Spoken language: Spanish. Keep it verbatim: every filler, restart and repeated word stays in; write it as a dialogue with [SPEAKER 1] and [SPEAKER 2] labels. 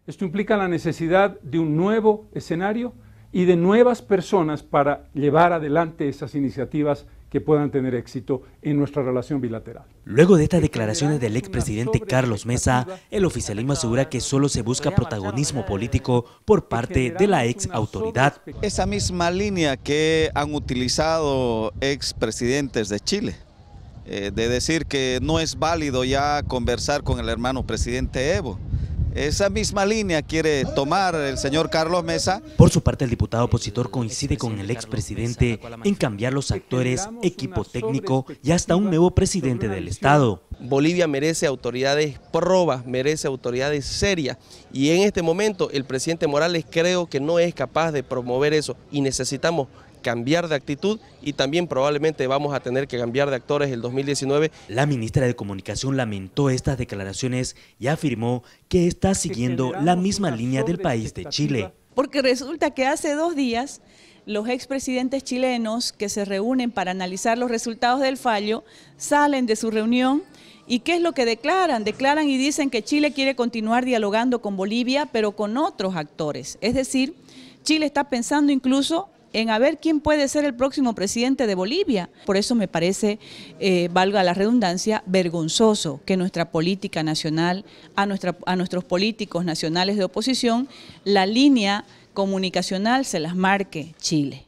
[SPEAKER 1] Esto implica la necesidad de un nuevo escenario y de nuevas personas para llevar adelante esas iniciativas que puedan tener éxito en nuestra relación bilateral.
[SPEAKER 2] Luego de estas declaraciones del expresidente Carlos Mesa, el oficialismo asegura que solo se busca protagonismo político por parte de la ex autoridad.
[SPEAKER 3] Esa misma línea que han utilizado expresidentes de Chile, eh, de decir que no es válido ya conversar con el hermano presidente Evo. Esa misma línea quiere tomar el señor Carlos Mesa.
[SPEAKER 2] Por su parte, el diputado opositor coincide con el expresidente en cambiar los actores, equipo técnico y hasta un nuevo presidente del Estado.
[SPEAKER 4] Bolivia merece autoridades probas, merece autoridades serias, y en este momento el presidente Morales creo que no es capaz de promover eso y necesitamos cambiar de actitud, y también probablemente vamos a tener que cambiar de actores el dos mil diecinueve.
[SPEAKER 2] La ministra de Comunicación lamentó estas declaraciones y afirmó que está siguiendo la misma línea del país de Chile.
[SPEAKER 5] Porque resulta que hace dos días los expresidentes chilenos que se reúnen para analizar los resultados del fallo salen de su reunión y ¿qué es lo que declaran? Declaran y dicen que Chile quiere continuar dialogando con Bolivia, pero con otros actores. Es decir, Chile está pensando incluso en a ver quién puede ser el próximo presidente de Bolivia. Por eso me parece, eh, valga la redundancia, vergonzoso que nuestra política nacional, a, nuestra, a nuestros políticos nacionales de oposición, la línea comunicacional se las marque Chile.